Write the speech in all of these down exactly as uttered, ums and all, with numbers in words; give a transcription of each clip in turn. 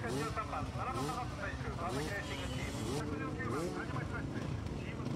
じゅうさんばん奈良正和選手、川崎レーシングチーム、ひゃくじゅうきゅうばん田島久志選手、チーム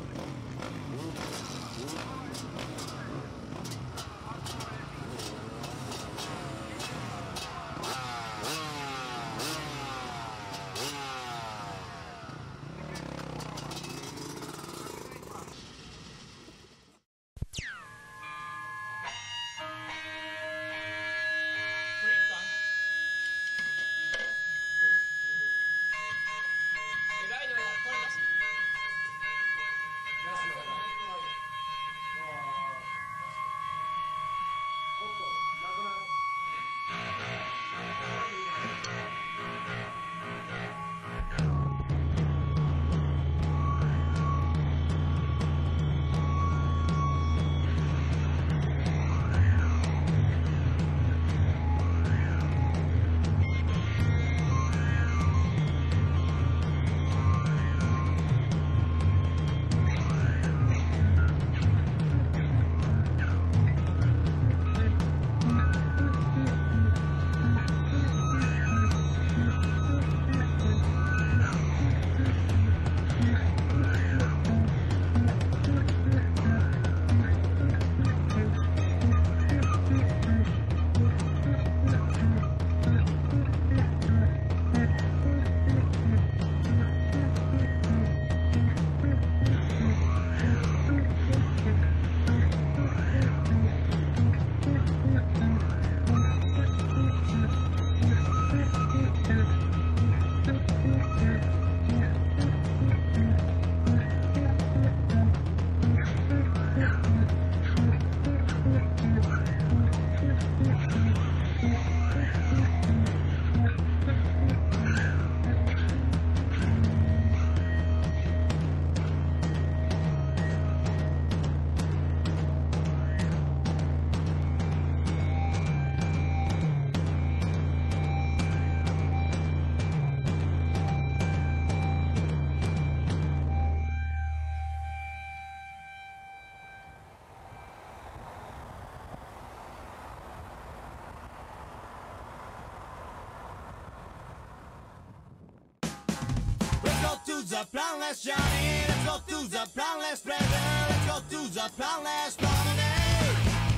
The planless journey, let's go to the planless pleasure, let's go to the planless promenade.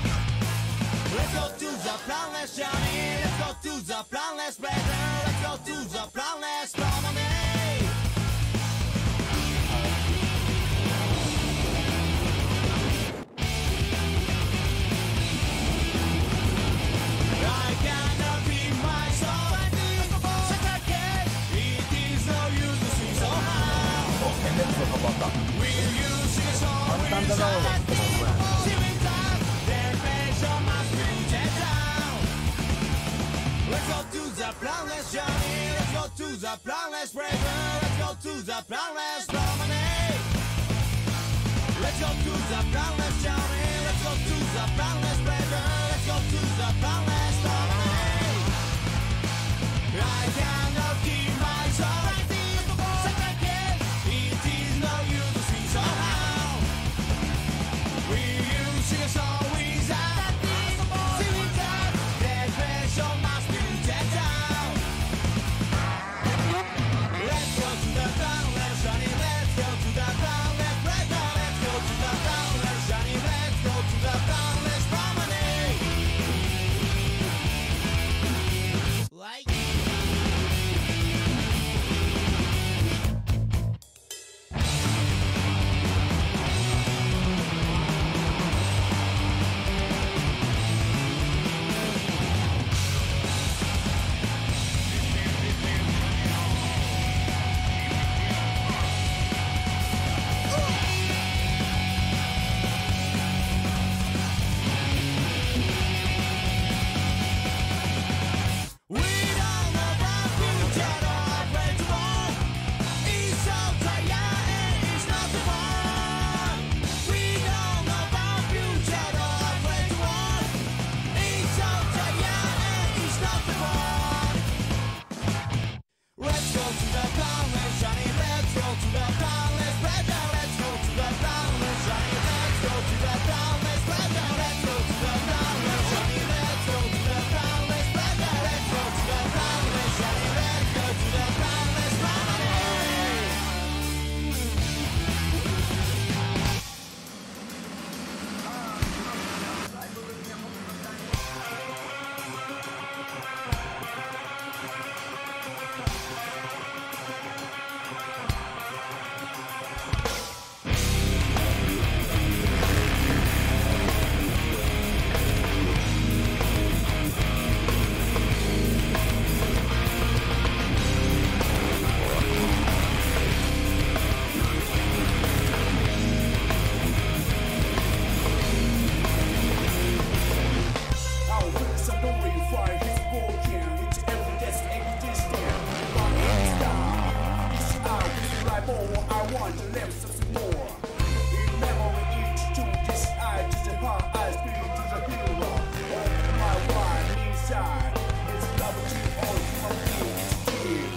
Let's go to the planless journey, let's go to the planless pleasure, let's go to the planless promenade. I cannot be myself, it is no use to see so high. レッツのパパだ。簡単だな、俺。 Let's go to the planless journey. Let's go to the planless pleasure. Let's go to the planless promenade. Let's go to the planless journey. Let's go to the planless pleasure. Let's go to the planless promenade. I cannot keep my soul. It is no use to sing so loud. Will you sing a song without without that pressure must be checked out. Let's go to the planless journey. Let's go to the planless pleasure. Let's go to the planless journey. Let's go to the planless promenade. want to live something more. In memory, each to this eye, to the heart, I speak to the hero. Open my wine inside. It's love to all human beings.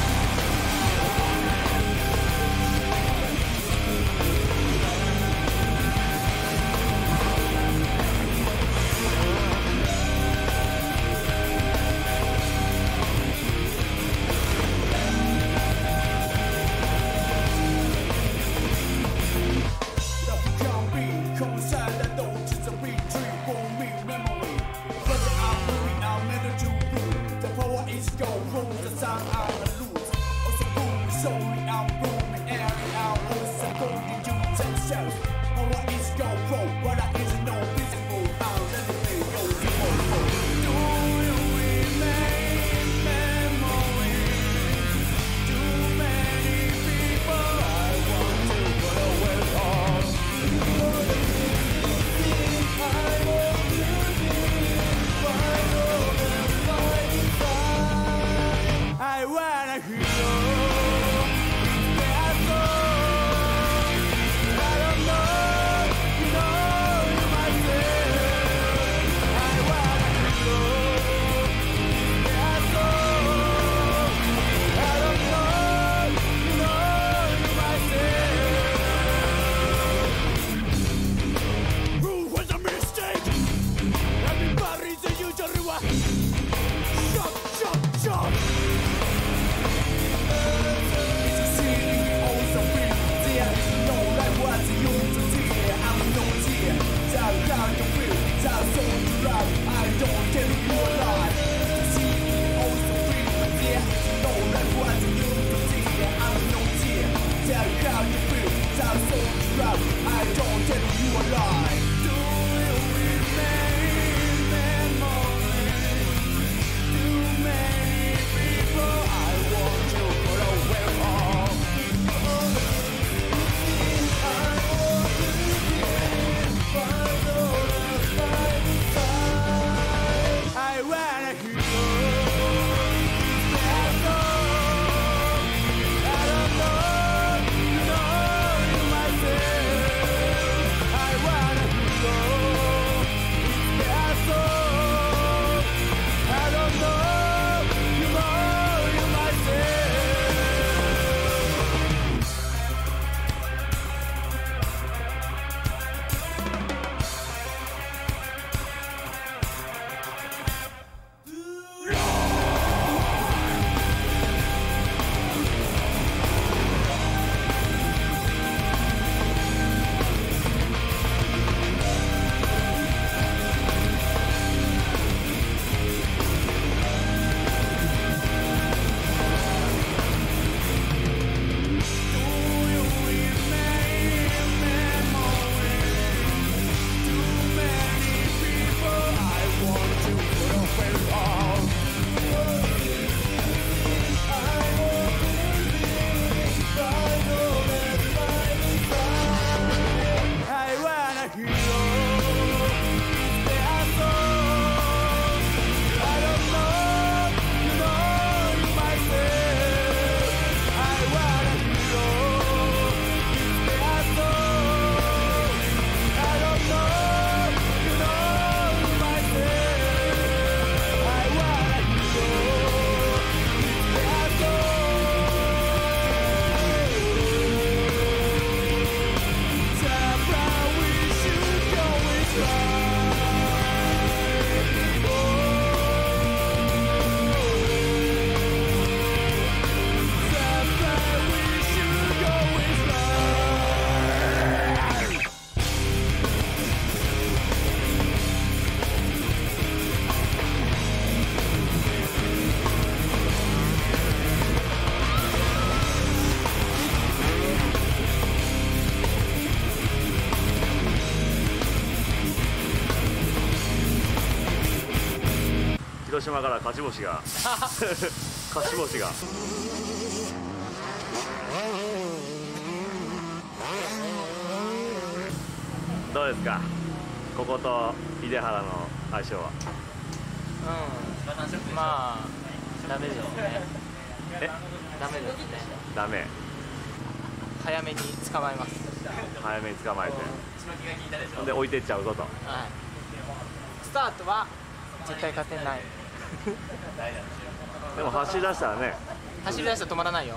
広島から勝ち星が勝ち星がどうですか、ここと出原の相性は。 うん、まあダメですね。 え、 ダメですね。 ダメ。 早めに捕まえます。 早めに捕まえて、ほんで置いてっちゃうぞと。 はい。スタートは絶対勝てない。 でも走り出したらね、 走り出したら止まらないよ。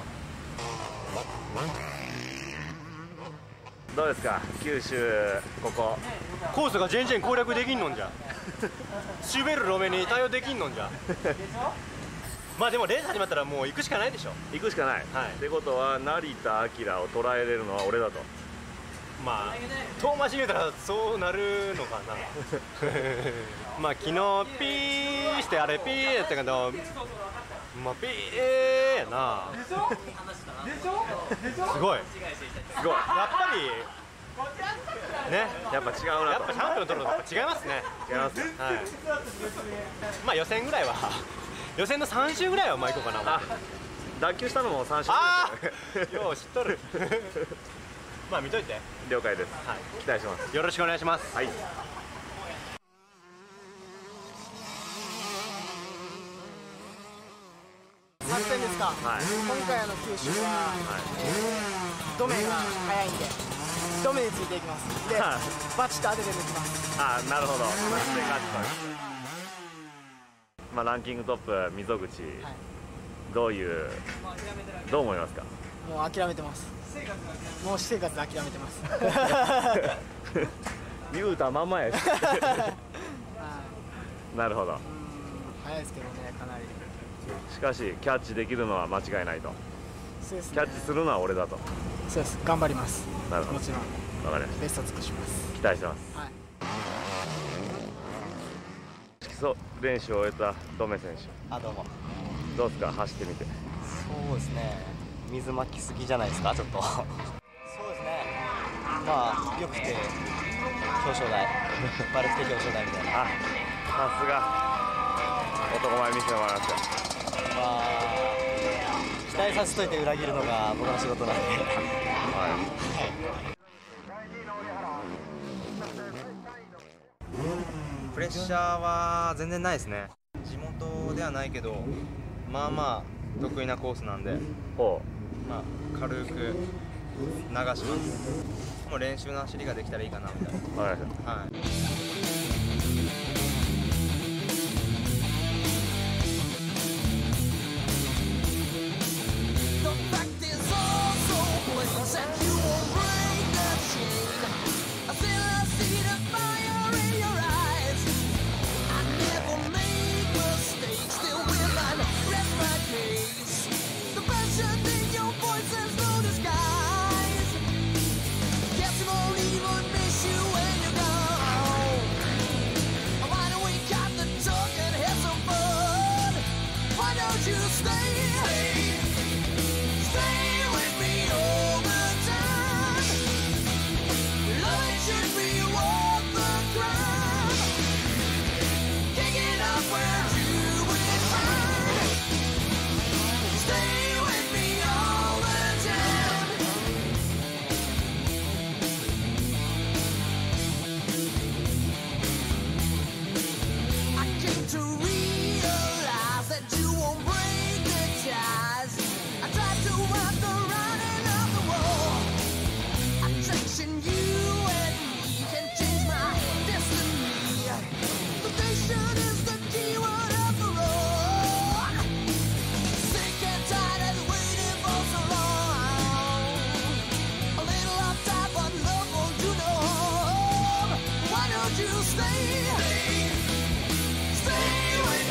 どうですか九州、ここコースが全然攻略できんのんじゃ滑る路面に対応できんのんじゃまあでもレース始まったらもう行くしかないでしょ。 行くしかない、 はい、 ってことは成田晃を捉えれるのは俺だと。 まあ遠回しに言うたらそうなるのかなまあ昨日ピーしてあれピーやったけど、まあピーやなすごいすごい、 やっぱりね、 やっぱ違うなと。 やっぱチャンピオン取るのと違いますね。 違います、 はい、まあ予選ぐらいは予選のさん周ぐらいはまあ行こうかな。 あ、脱臼したのもさん周あでしたね。 あよう知っとるまあ見といて。 了解です、 はい、 期待します。 よろしくお願いします。 はい。 さんてんですか。 はい、 今回の九州は、 はい、 えー、ドメが速いんでドメについていきます。でバチと当てて抜きます。 あ、なるほど、まあランキングトップ溝口、はい、どういうどう思いますか。 もう諦めてます。もう私生活諦めてます言うたまんまやしなるほど。 早いですけどね、かなり。 しかしキャッチできるのは間違いないと。 そうですね、 キャッチするのは俺だと。 そうです、頑張ります。 なるほど、 もちろんわかりました。 ベスト尽くします。 期待してます。 はい。 基礎練習を終えたドメ選手、 あ、どうも。 どうですか、走ってみて。 そうですね、水巻きすぎじゃないですか、ちょっと。そうですね、まあよくて表彰台バルつけ表彰台みたいな。 あ、さすが男前見せてもらいました。 まあ期待させといて裏切るのが僕の仕事なんで、はい、プレッシャーは全然ないですね。地元ではないけど、まあまあ得意なコースなんで、 ほまあ軽く流します。もう練習の走りができたらいいかなみたいな。 う、わかりました。 はい。 Stay, stay with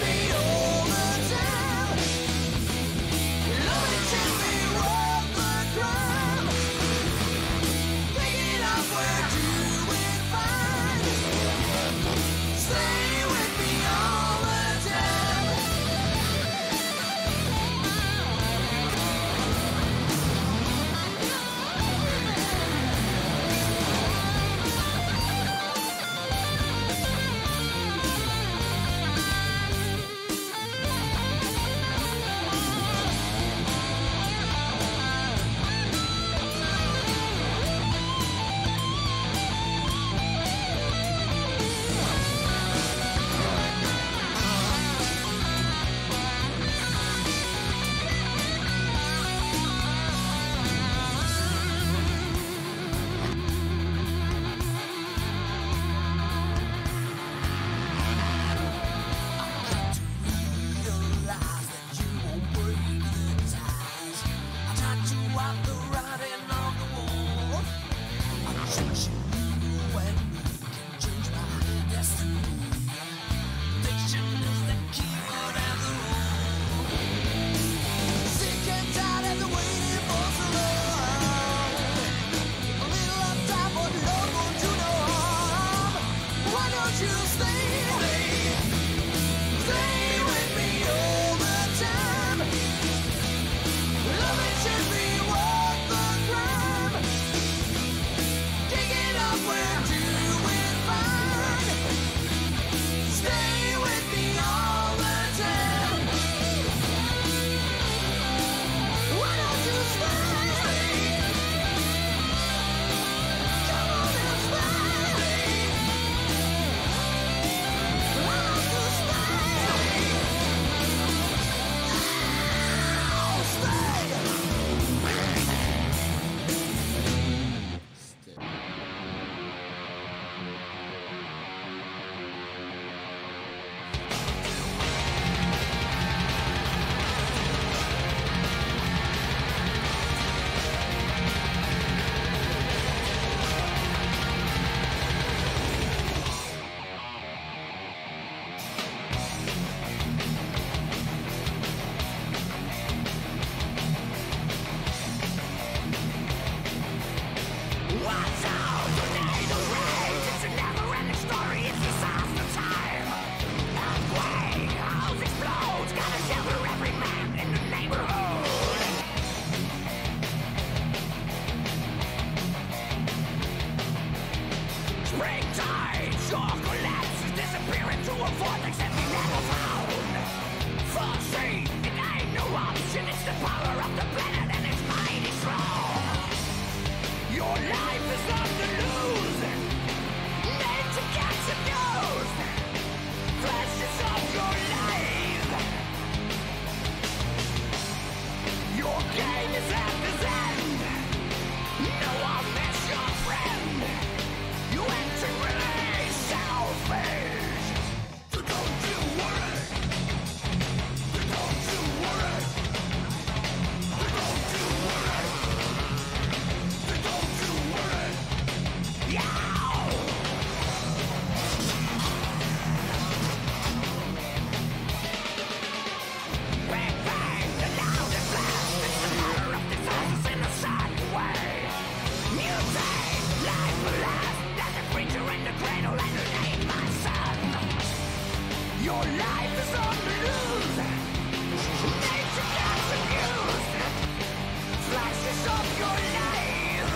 Your life is on the loose. Nature gets abused. Flashes of your life.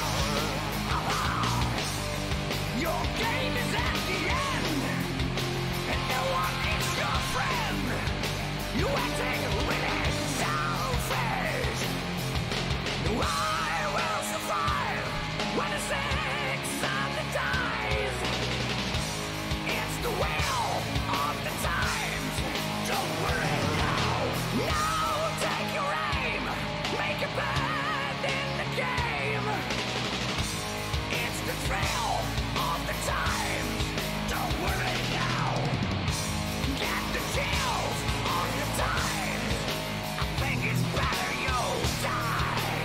Your game is at the end, and no one is your friend. You acting really selfish. I will survive when the six of the dies. It's the will of the times. Don't worry now. Now take your aim. Make a band in the game. It's the thrill of the times. Don't worry now. Get the chills of the times. I think it's better you die.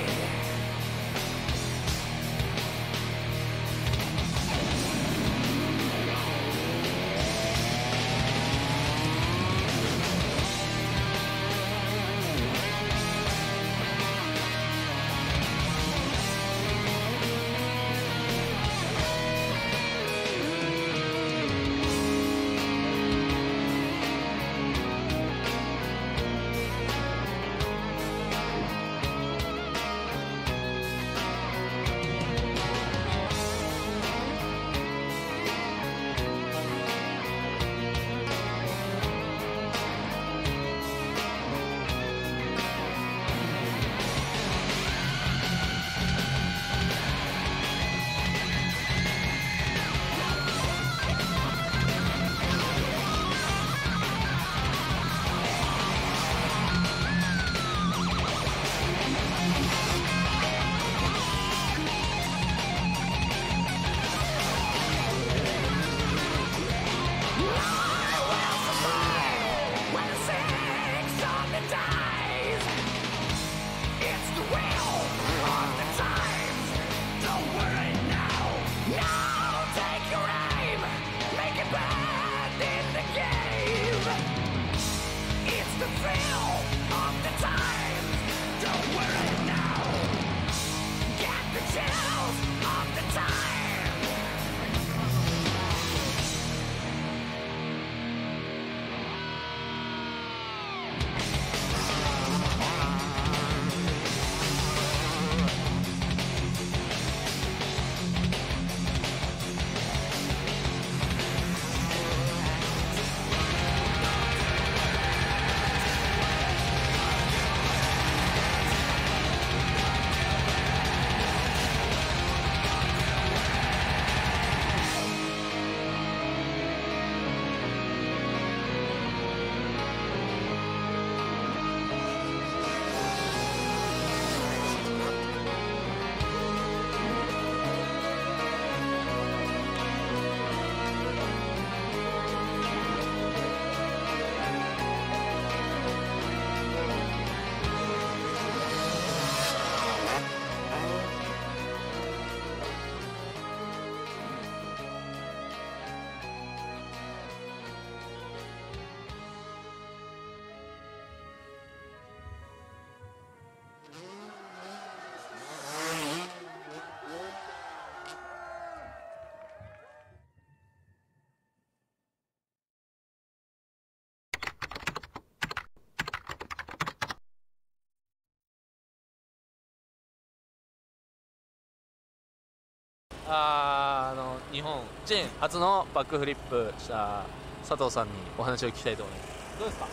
あーあの日本人初のバックフリップした佐藤さんにお話を聞きたいと思います。どうですか？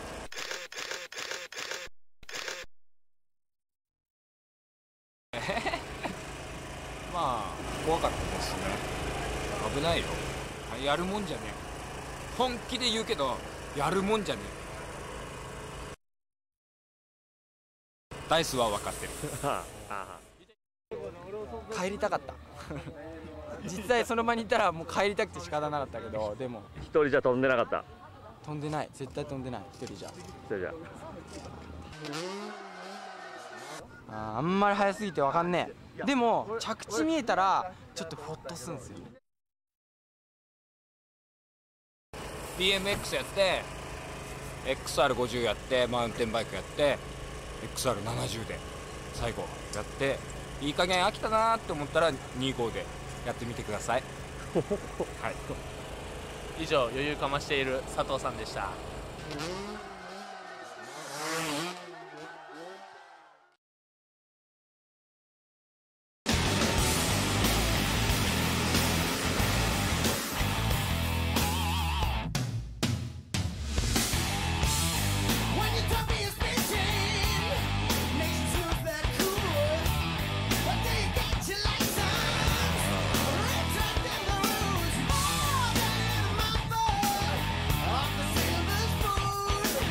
まあ怖かったですね。危ないよ。やるもんじゃねえ。本気で言うけどやるもんじゃねえ。ダイスは分かってる。 帰りたかった実際その場にいたらもう帰りたくて仕方なかったけど、でも一人じゃ飛んでなかった。 飛んでない、絶対飛んでない。一人じゃ一人じゃあーあんまり早すぎて分かんねえ。でも着地見えたらちょっとホッとするんですよ。 ビーエムエックス やって エックスアールごじゅう やってマウンテンバイクやって エックスアールななじゅう で最後やっていい加減飽きたなーって思ったらにじゅうごでやってみてくださいはい、 以上余裕かましている佐藤さんでした。 Silver spoon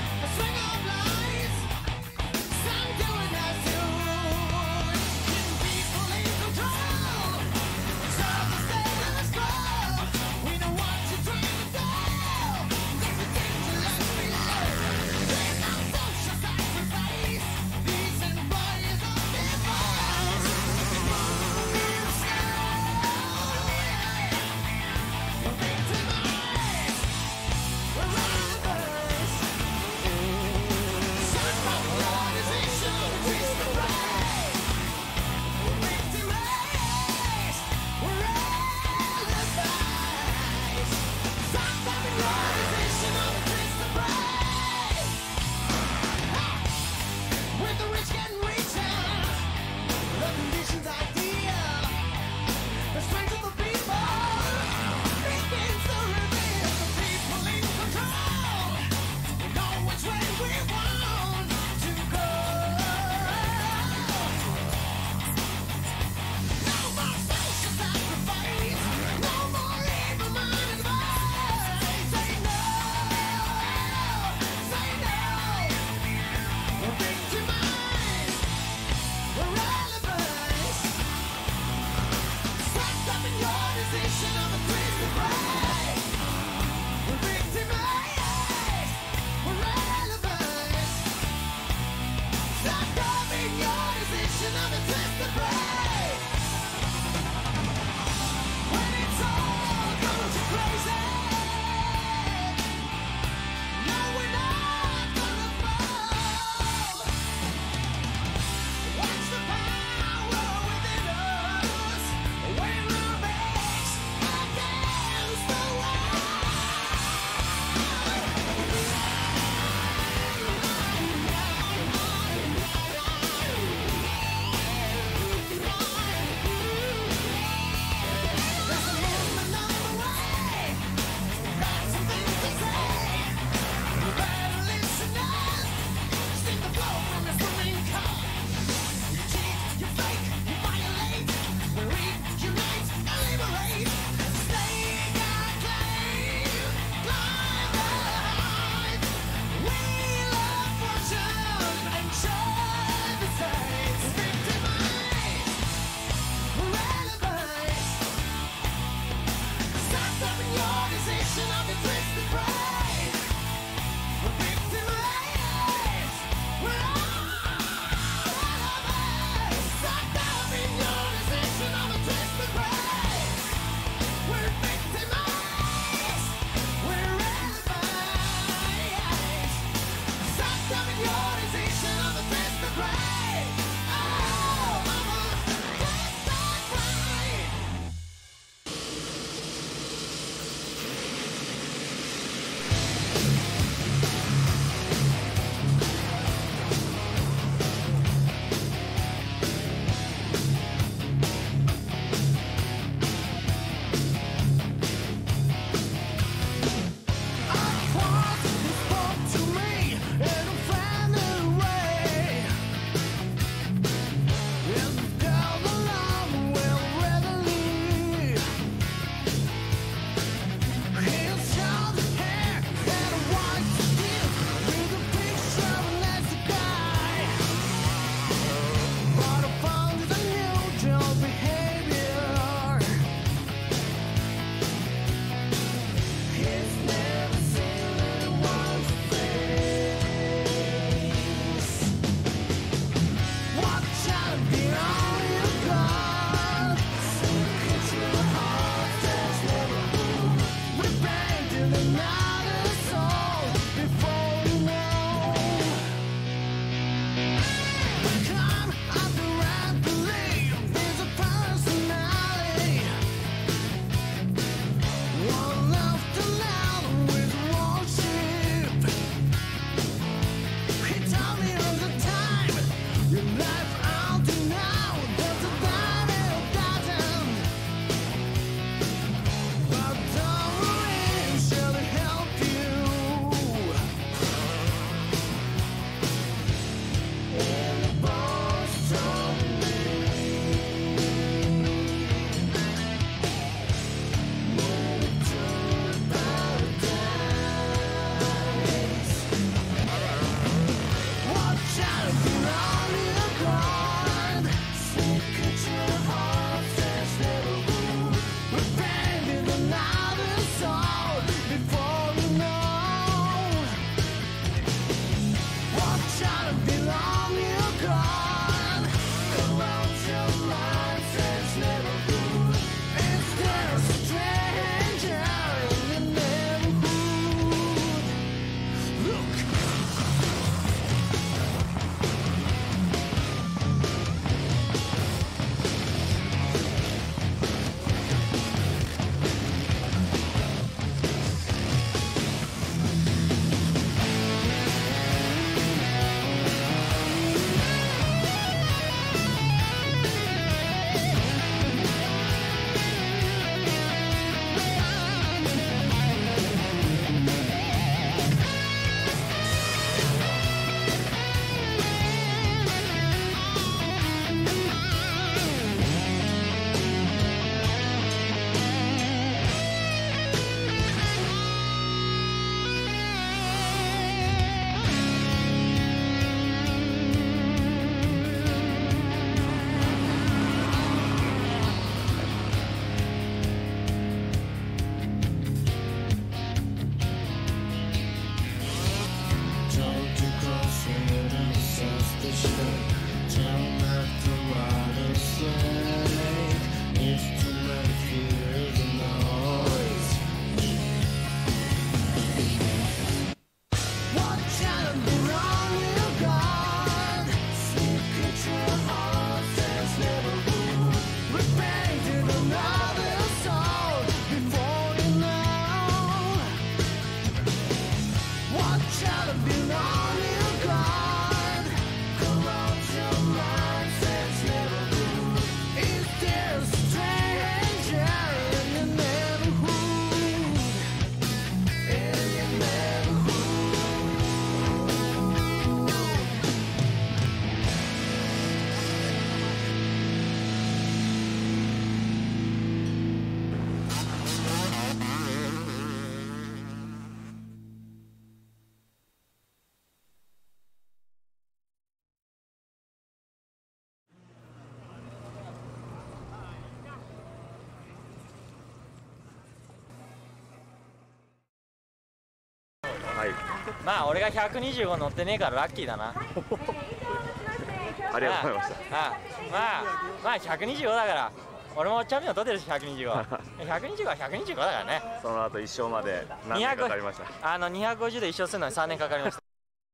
はいまあ俺がひゃくにじゅうご乗ってねえからラッキーだな。 ありがとうございました。 ああまあまあひゃくにじゅうごだから俺もチャンピオン取ってるしひゃくにじゅうごひゃくにじゅうごはひゃくにじゅうごだからね。 その後一勝まで何年かかりました？ あのにひゃくごじゅうで一勝するのにさんねんかかりました。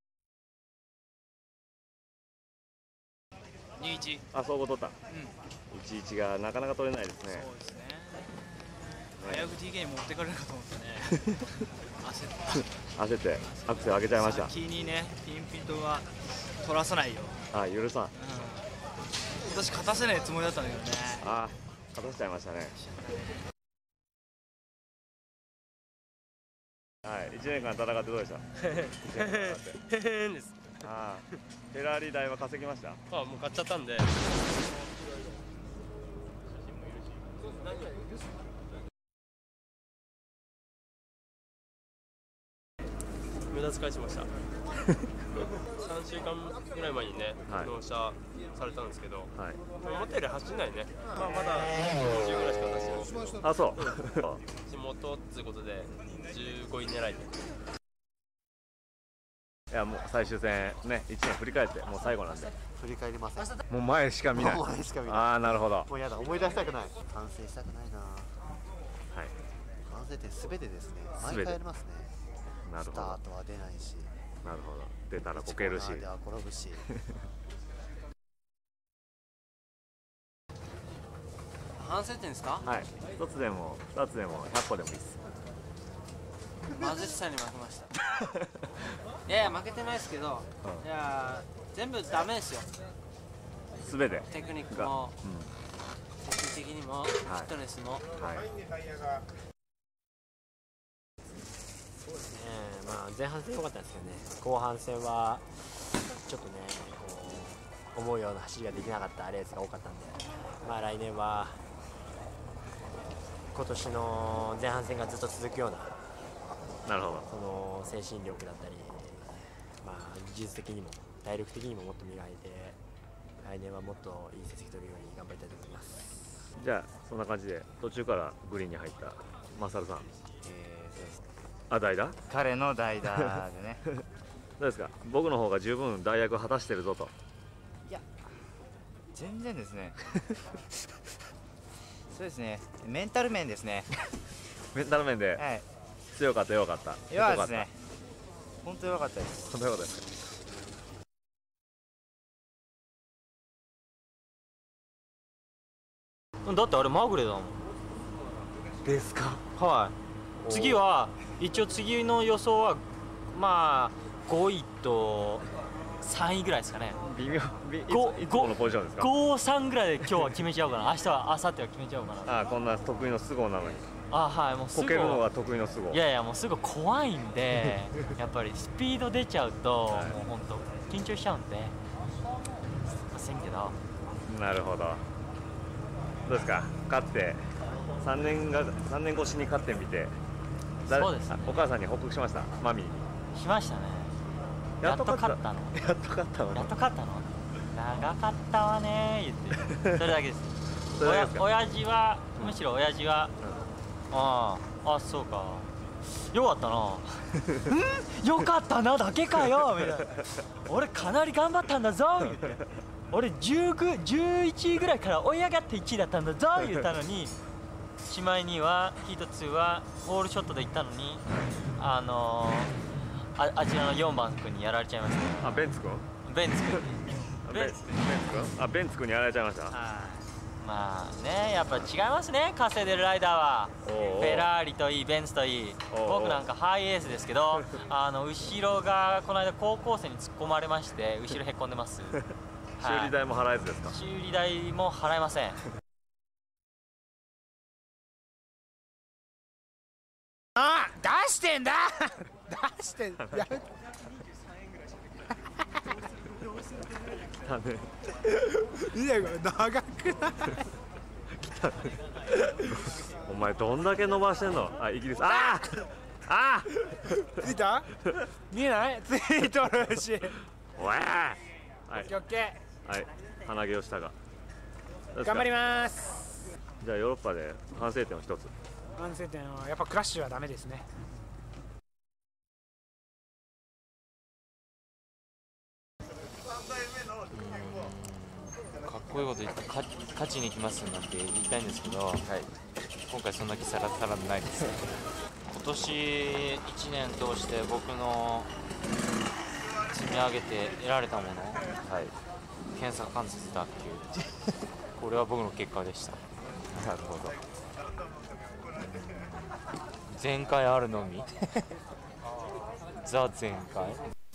にいち。 あ、総合取った。 うん。 いちいちがなかなか取れないですね。 そうですね。危うく ティーケー に持ってかれるかと思ってね。焦った。 焦ってアクセル上げちゃいました。 先にね、ピンピンとは取らさないよ。 あ、許さん。 うん。私勝たせないつもりだったんだけどね。 あ、勝たせちゃいましたね。はい、いちねんかん戦ってどうでした？ へへんです。 ああ、フェラーリ代は稼ぎました？ あ、もう買っちゃったんで。無駄遣いしました。さんしゅうかんぐらい前にね、 はい、 納車されたんですけど、 はい、 思ったより走んないね。まあまだごじゅうぐらいしか出してないんですけど。 あ、そう。 地元っていうことでじゅうごい狙いで。 いやもう最終戦ね、いちねん振り返ってもう最後なんで。 振り返りません。 もう前しか見ない。 前しか見ない。 ああ、なるほど。 もうやだ、思い出したくない。反省したくないな。 はい。 反省点すべてですね。毎回やりますね。 なるほど。 スタートは出ないし。 なるほど。出たらこけるし。 では転ぶし。 反省点ですか？ はい。一つでも二つでもひゃっこでもいいです。 貧しさに負けました。いやいや負けてないですけど、うん、いや全部ダメですよ。 すべて。 テクニックも、うん、精神的にも、はい、フィットネスも。はい。 そうですね。まあ前半戦良かったんですけどね。後半戦はちょっとね、こう思うような走りができなかったレースが多かったんで、まあ来年は今年の前半戦がずっと続くような。 なるほど。 その精神力だったり、まあ、技術的にも体力的にももっと磨いて来年はもっといい成績取るように頑張りたいと思います。 じゃあそんな感じで途中からグリーンに入ったマサルさん、 えー、そうですね、 あ、代打彼の代打でねどうですか、僕の方が十分代役果たしてるぞと。 いや全然ですねそうですね、メンタル面ですねメンタル面で、はい、強かった弱かった。 弱かったですね。本当弱かったです。 本当弱かったです。 だってあれまぐれだもん。 ですか。 はい。次は一応次の予想はまあごいとさんいぐらいですかね。 微妙。いつものポジションですか。 ご、さんぐらいで今日は決めちゃおうかな。明日は明後日は決めちゃおうかな。 ああ、こんな得意のスゴなのに。 あ、はい、もうすぐこけるのが得意のすごい。 いやいや、もうすぐ怖いんでやっぱりスピード出ちゃうと、はい、もう本当緊張しちゃうんで、すいませんけど。 なるほど。どうですか、勝ってさんねんがさんねん越しに勝ってみて、 そうですね、 お母さんに報告しました、マミーに。 しましたね。やっと勝ったの。 やっと勝ったの。 やっと勝ったの。長かったわね言ってそれだけです。おや親父はむしろ親父は、うん、ああ、あ、そうか、よかったなうんよかったなだけかよみたいな俺かなり頑張ったんだぞ言って俺じゅうご、じゅういちいぐらいから追い上がっていちいだったんだぞ言ったのにしまいにはヒートツーはホールショットで行ったのにあのー、あ, あちらのよんばん君にやられちゃいました。 あ、ベンツ君ベンツ君ベンツ君あ、ベンツ君にやられちゃいました。 はい、まあね、やっぱ違いますね、稼いでるライダーは。フェラーリといい、ベンツといい、僕なんかハイエースですけど、あの後ろがこの間高校生に突っ込まれまして、後ろへっこんでます。 修理代も払えずですか？ 修理代も払えません。 あ、出してんだ出してんだやめてだね。 いや、長くないお前どんだけ伸ばしてんの。あ、イギリス。ああああついた見えないついとるしおい、はい、 オッケーオッケー、はい、鼻毛をしたが頑張ります。 じゃあヨーロッパで反省点を一つ。 反省点はやっぱクラッシュはダメですね。 こういうこと言って勝勝ちに行きますなんて言いたいんですけど、はい、今回そんな気さらさらないです。今年いちねん通して僕の積み上げて得られたもの、はい、検査関節脱臼これは僕の結果でした。なるほど。前回あるのみザ前回。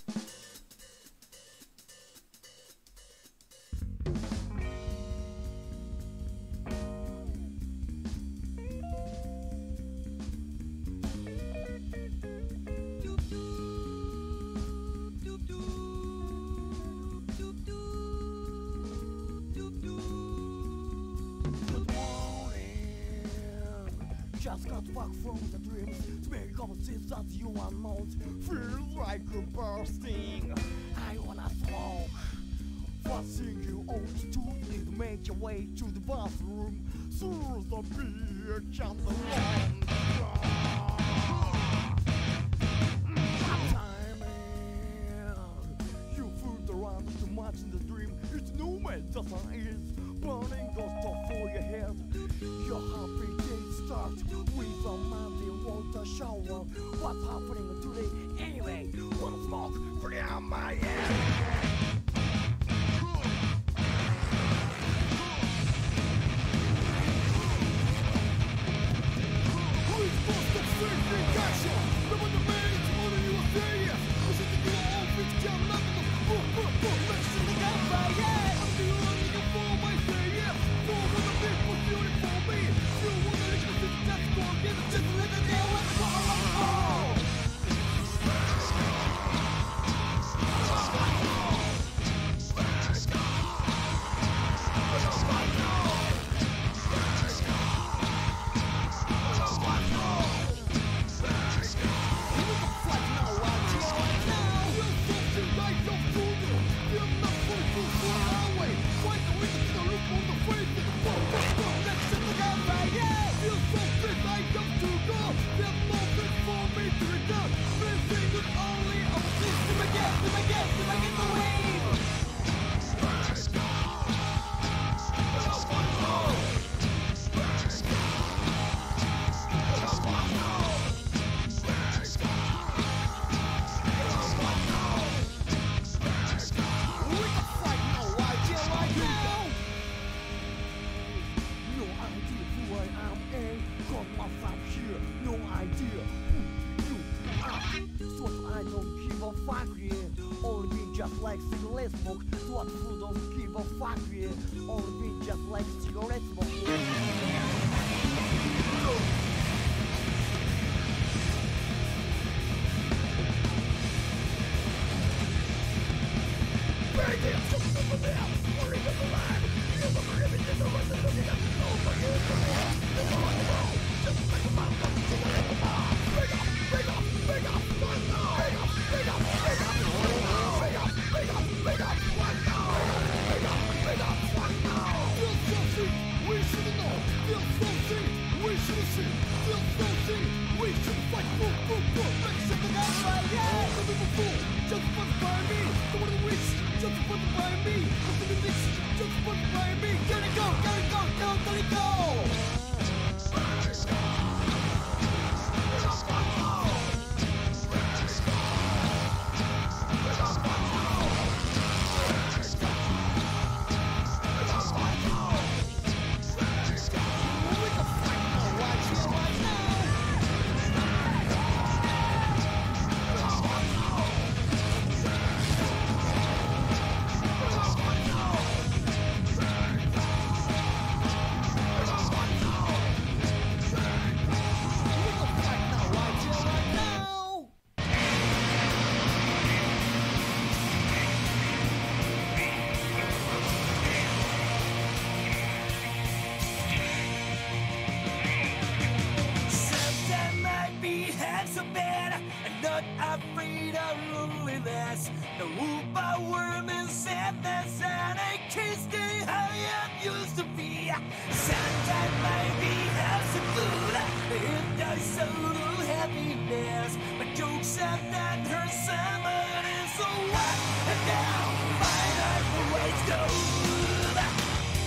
Just got back from the dreams to make up since that you are not. Feels like a bursting. I wanna smoke. First thing you ought to do is make your way to the bathroom. Through the beer can the long you fooled around too much in the dream. It's no man, the sun is burning ghost for your head. Your happy day starts with a muddy water shower. What's happening today anyway? Wanna smoke? Free on my head. Who's supposed to fake the action? No one the man is more than you are saying. I should think you're all fit to jump up in the boom, boom, boom. Let's see the guy by yeah. I'm the only one for my say yes. For one of the people doing for me. You wanna listen to the death score? Get it just let it go and go. Afraid of loneliness, no overwhelming sadness, and I can't stay how I used to be. Sometimes maybe have some food, it does a little happiness, but jokes have not hurt someone, and so what? And now my life always goes.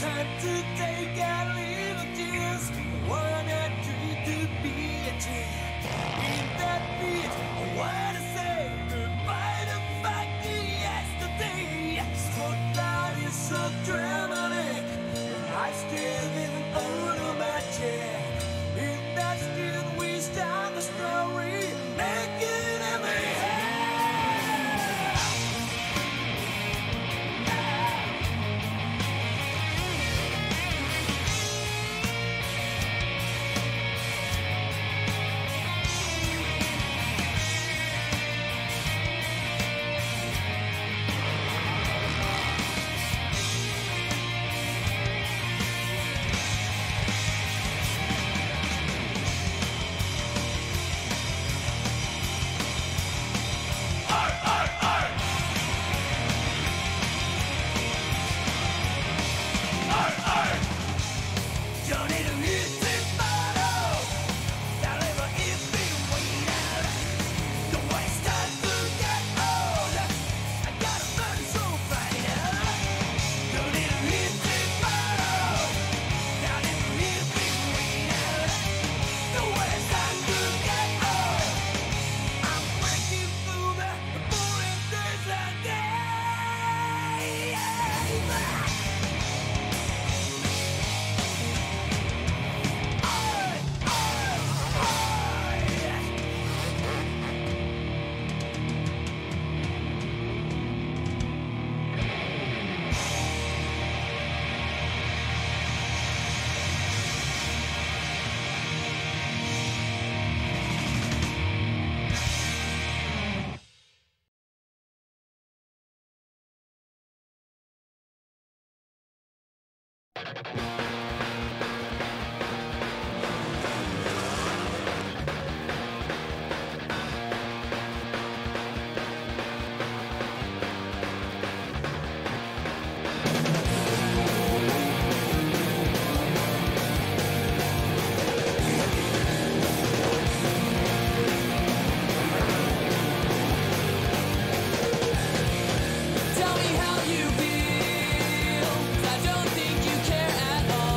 time to take a little chance. I wanna dream to be a champ. In that beat, I wanna say goodbye to fucking yesterday. Spotlight is so dramatic, I still didn't own my chair. In that still we start the story, making every Tell me how you feel, 'cause I don't think you care at all.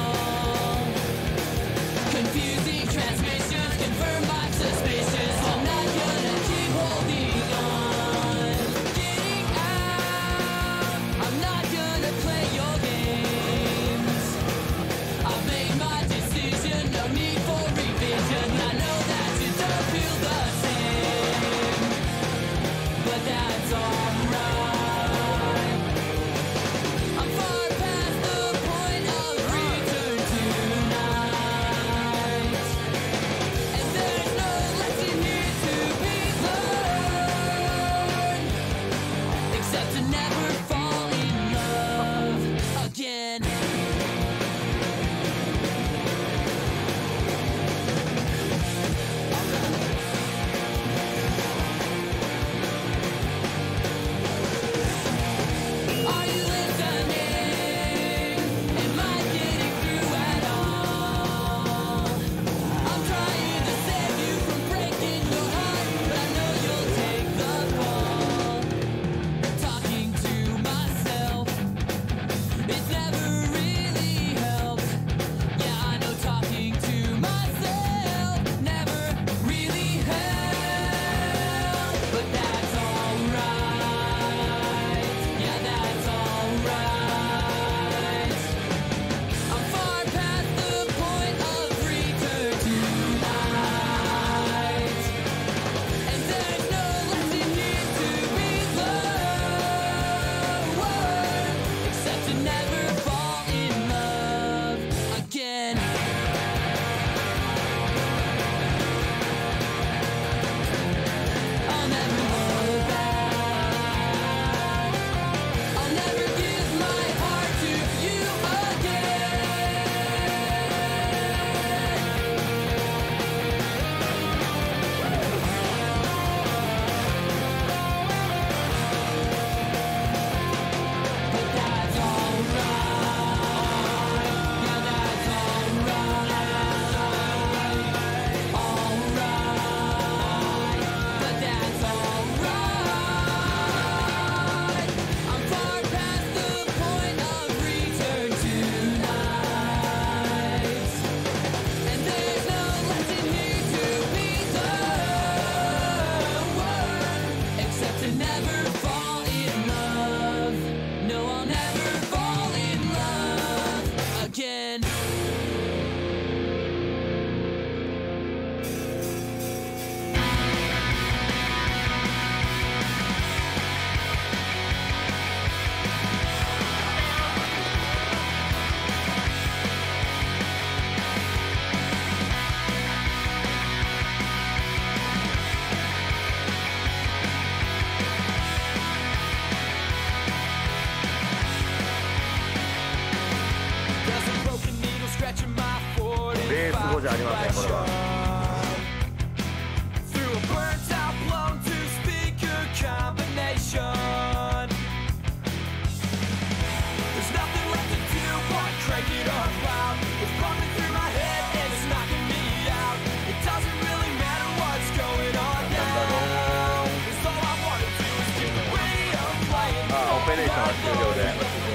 ペレーションは終了で。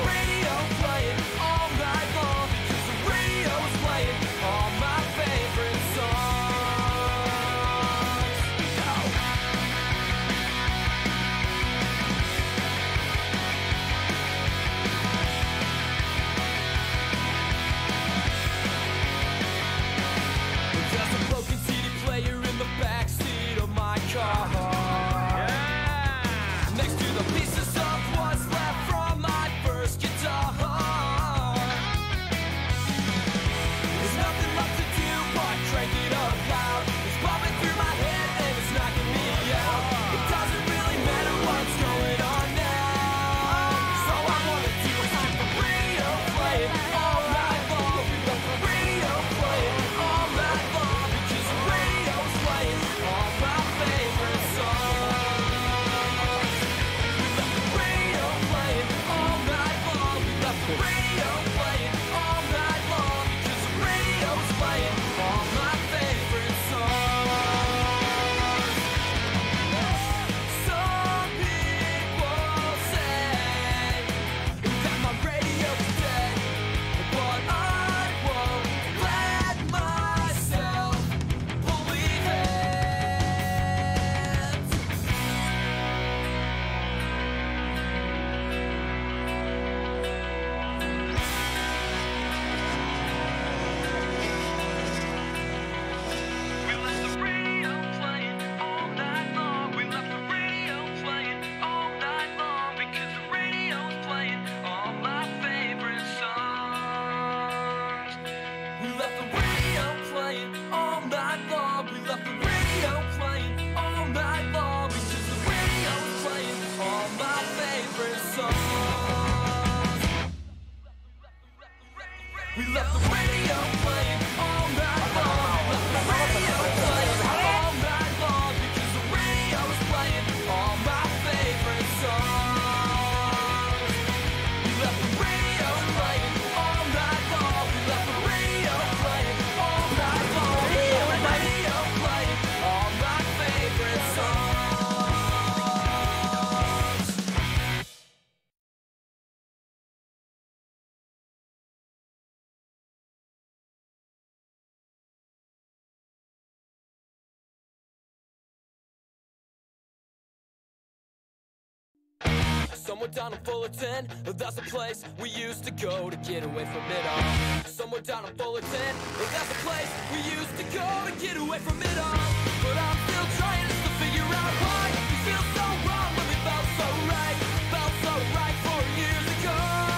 Somewhere down in Fullerton, that's a place we used to go to get away from it all. Somewhere down in Fullerton, that's a place we used to go to get away from it all. But I'm still trying to figure out why we feel so wrong when we felt so right, felt so right four years ago.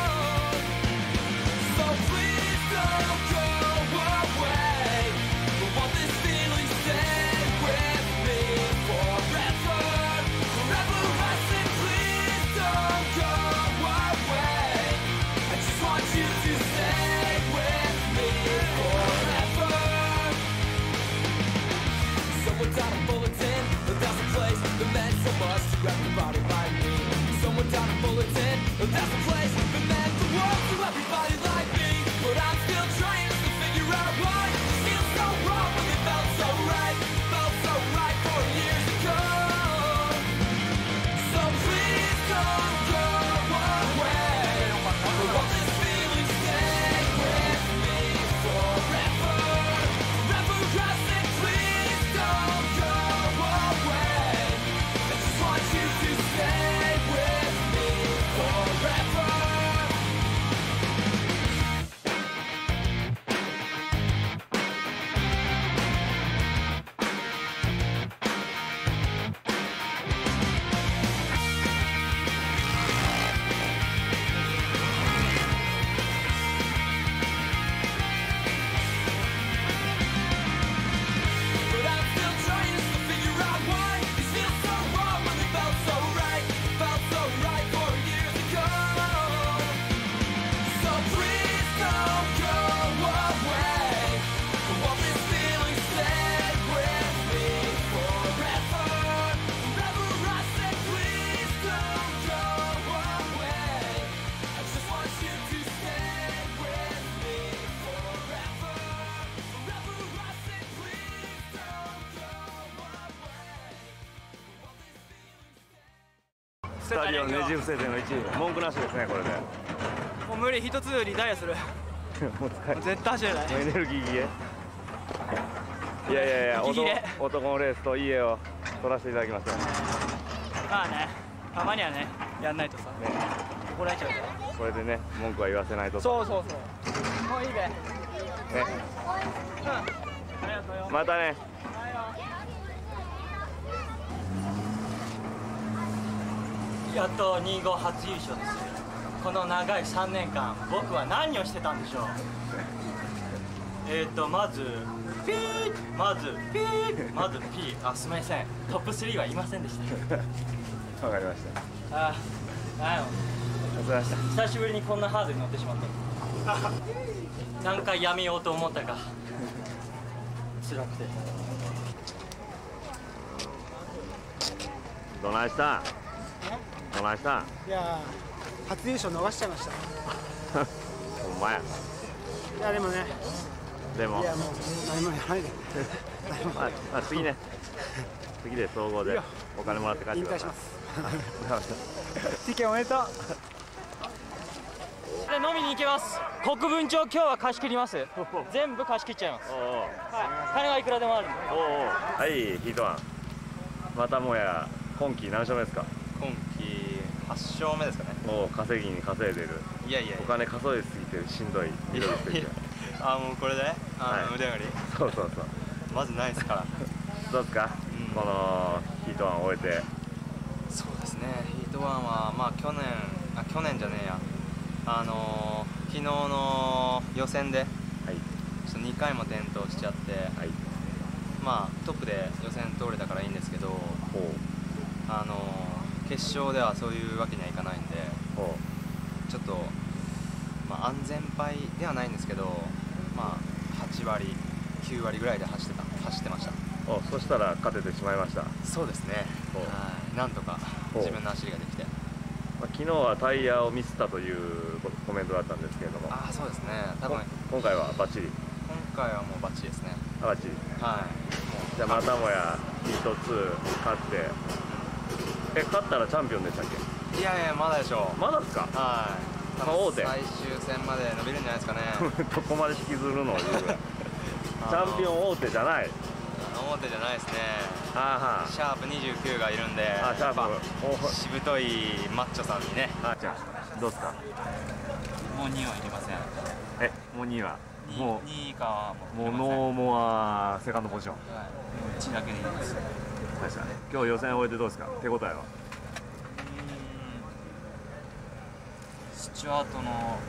So please don't go away. I want this feeling stay with me forever, forever. I said please don't go away. I just want you to stay with me forever. Someone down in Fullerton, that's a place that meant so much to everybody like me. Someone down in Fullerton, that's a place that meant the world to everybody like me. But I'm still trying to figure out why it feels so wrong when it felt so right, felt so right four years ago. So please don't go away. I want this feeling stay with me forever, forever. I said please don't go away. I just want you to stay with me forever. ふたりをねじ伏せてのいちい、文句なしですね、これで。 もう無理、一つリタイアする。 もう疲れ絶対走れない。 エネルギー切れ。いやいやいや、 息切れ男男のレースと家を取らせていただきますよ。 まあね、たまにはね、やんないとさ、怒られちゃうから。 これでね、文句は言わせないと。 そうそうそう。もういいべ。ね。うん。ありがとうよ。 またね。 やっとに号初優勝ですよ。この長いさんねんかん、僕は何をしてたんでしょう。えっとまずピー、まずピー、まずピー。あ、すみません、トップスリーはいませんでした。 わかりました。 ああ、なんやろ。 お疲れ様でした。 久しぶりにこんなハードに乗ってしまった。何回やめようと思ったか。辛くて。 どないしたん？どないしたん？ いやー、初優勝逃しちゃいました。 ほんまや。 いやでもね。 でも。 いやもう何もやらないで。 まあ、まあ、次ね。次で総合でお金もらって帰ってください。 引退します。ティケおめでとう。 で飲みに行きます。国分町今日は貸し切ります。全部貸し切っちゃいます。 おうおう、 はい、金はいくらでもあるんで。 おうおう、はい、ヒートワン。またもや今季何勝目ですか？ 今季はち勝目ですかね。 もう稼ぎに稼いでる。 いやいやいや、 お金稼いですぎてしんどいミドルステージ。 あ、もうこれであの、 はい、 腕上がり。 そうそうそう。 まずないですから。 どうですか、うん、このヒートワンを終えて。 そうですね、ヒートワンはまあ去年あ去年じゃねえやあのー、昨日の予選で、はい、ちょっとにかいも転倒しちゃって、はい、まあトップで予選通れたからいいんですけど、あのー、決勝ではそういうわけにはいかないんで、ちょっと、まあ、安全牌ではないんですけど、まあ、はちわりきゅうわりぐらいで走ってた走ってました。 お、そしたら勝ててしまいました。 そうですね、はい、なんとか自分の走りができて、 まあ、昨日はタイヤをミスったというコメントだったんですけれども。 ああ、そうですね、多分今回はバッチリ。 今回はもうバッチリですね。 バッチリ。 はい。 じゃあまたもやヒートツー勝って、え、勝ったらチャンピオンでしたっけ？ いやいや、まだでしょう。 まだですか？ はい。 まあ大手。 最終戦まで伸びるんじゃないですかね。 どこまで引きずるのを言うぐらい。チャンピオン大手じゃない。 大手じゃないですね。 あはシャープにじゅうきゅうがいるんで、 あ、シャープしぶといマッチョさんにね。 あ、じゃあどうですか？ もうにいはいりません。 え、もうにいはもうにいかはもうノーモアセカンドポジション。 はい、いちだけでいいです。 確かに。今日予選終えてどうですか？手応えは？ スチュワートの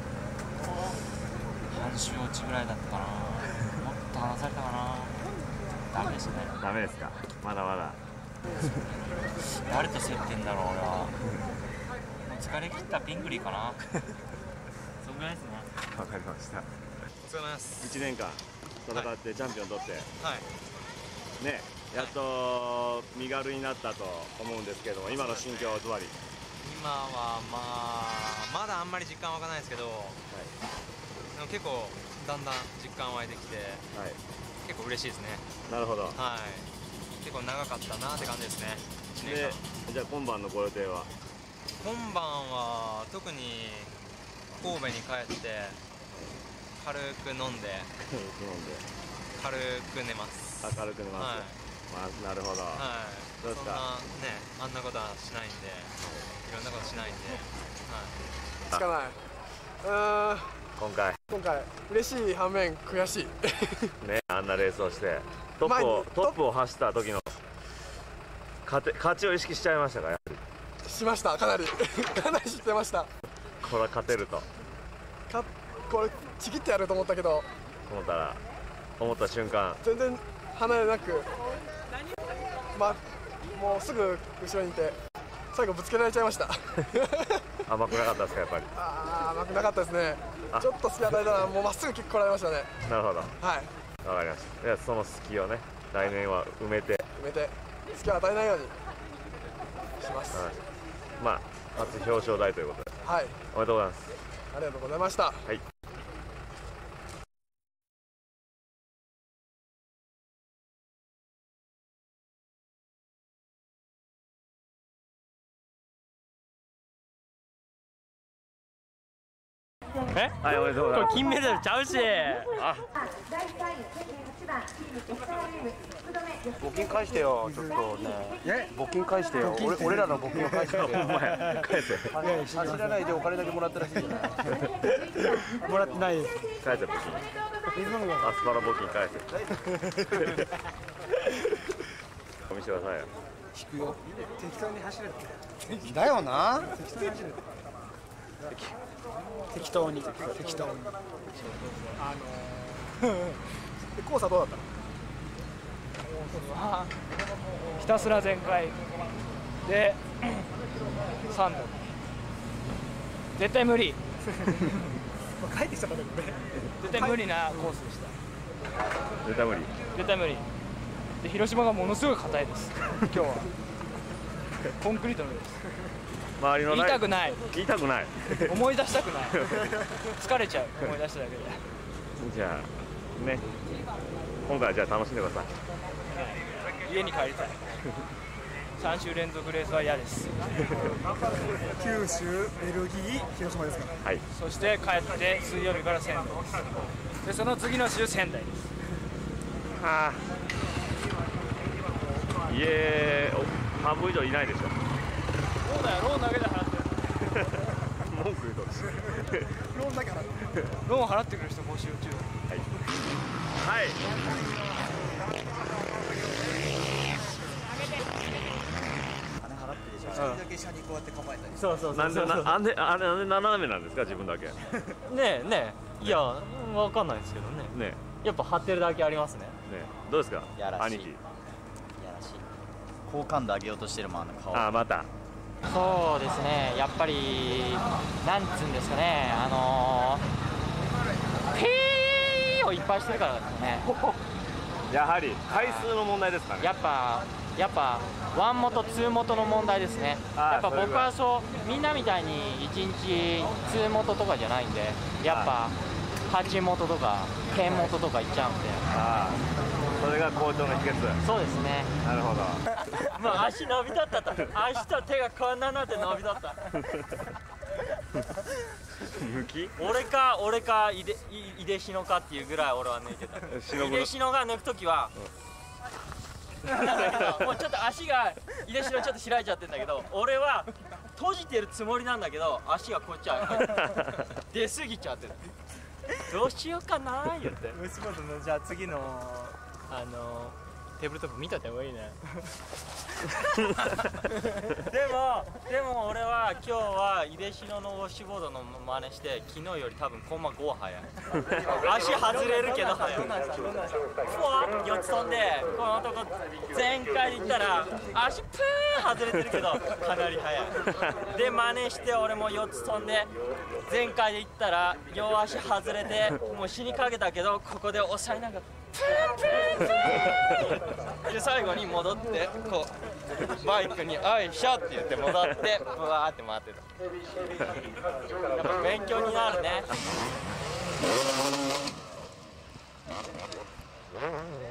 半周落ちぐらいだったかな。もっと離されたかな。ダメですね。 ダメですか？まだまだ。 誰と競ってんだろう、俺は。もう疲れ切ったピングリーかな。そんぐらいですね。 わかりました。 お疲れ様です。 いちねんかん戦ってチャンピオン取って、 はい、 ね、やっと身軽になったと思うんですけども、今の心境はズバリ。 今はまあまだあんまり実感湧かないですけど、はい、でも結構だんだん実感湧いてきて、はい、結構嬉しいですね。 なるほど。 はい。結構長かったなって感じですね。いちねんかん。 で、じゃあ今晩のご予定は？ 今晩は特に神戸に帰って軽く飲んで軽く飲んで軽く寝ます。 あ、軽く寝ます。はい、まあ、なるほど。 はい。 どうですか？ そんなね、あんなことはしないんで、いろんなことしないんで、はい。 つかない。うーん。 今回。 今回嬉しい反面悔しい。 ね、あんなレースをしてトップをトップを走った時の勝て勝ちを意識しちゃいましたか？やはり。 しました。かなりかなり知ってました。 これは勝てると。 かこれちぎってやると思ったけど。 思ったら思った瞬間。 全然離れなく。まもうすぐ後ろにいて最後ぶつけられちゃいました。 甘くなかったですか、やっぱり？ ああ、甘くなかったですね。ちょっと隙与えたらもうまっすぐキック来られましたね。 なるほど。 はい。 わかりました。で、その隙をね、来年は埋めて埋めて隙を与えないようにします。 はい、まあ初表彰台ということで、 はい、 おめでとうございます。 ありがとうございました。 はい。 えはいおめでとうございます。 これ金メダルちゃうし。 あ募金返してよ、ちょっとね。募金返してよ。俺俺らの募金を返してよ。 お前返せ。 走らないでお金だけもらったらしいじゃない。もらってないです。 返せ募金。アスパラ募金返せ。お見せくださいよ。 引くよ。適当に走れって。 だよな。 適当に走れ。適当に適当に。あのー、コースはどうだったの？ ひたすら全開でさんど絶対無理帰ってきたからね絶対無理なコースでした絶対無理絶対無理で広島がものすごい硬いです今日はコンクリートの上です周りの言いたくない言いたくない思い出したくない疲れちゃう思い出しただけでじゃあね今回はじゃあ楽しんでください家に帰りたいさん週連続レースは嫌です九州、ベルギー、広島ですか。 はい。 そして帰って水曜日から仙台ですでその次の週仙台ですはあ家半分以上いないでしょそうだよローンだけで払ってる文句言うとローンだけ払ってるローン払ってくる人募集中はいはい一人だけ車にこうやって構えたり。 そうそうそうなんでなあんであれなんで斜めなんですか自分だけねねえねえいやわかんないですけどねねやっぱ張ってるだけありますねねどうですかやらしい兄貴やらしい好感度上げようとしてるもんあの顔あまたそうですねやっぱりなんつうんですかねあのー、ピーをいっぱいしてるからですねやはり回数の問題ですかねやっぱやっぱワン元ツー元の問題ですねやっぱ僕はそうみんなみたいにいちにちツー元とかじゃないんでやっぱはち元とかテン元とかいっちゃうんでああそれが好調の秘訣そうですねなるほどもう足伸びとったと足と手がこんななって伸びとった抜き俺か俺か井出井出篠かっていうぐらい俺は抜いてた井出篠が抜くときは、うん、だけどもうちょっと足が井出篠ちょっと開いちゃってんだけど俺は閉じてるつもりなんだけど足がこっちは出過ぎちゃってるどうしようかなー言って息子とのじゃあ次のあのテーブルトップ見といた方がいいねでもでも俺は今日は井出篠のウォッシュボードの真似して昨日より多分コンマご早い足外れるけど早いふわっよっつ飛んでこのとこ全開でいったら足プーン外れてるけどかなり速いで真似して俺もよっつ飛んで全開でいったら両足外れてもう死にかけたけどここで押さえながらプーンプーンプーンで最後に戻ってこうバイクに「おいしょ」って言って戻ってブワーって回ってたやっぱ勉強になるね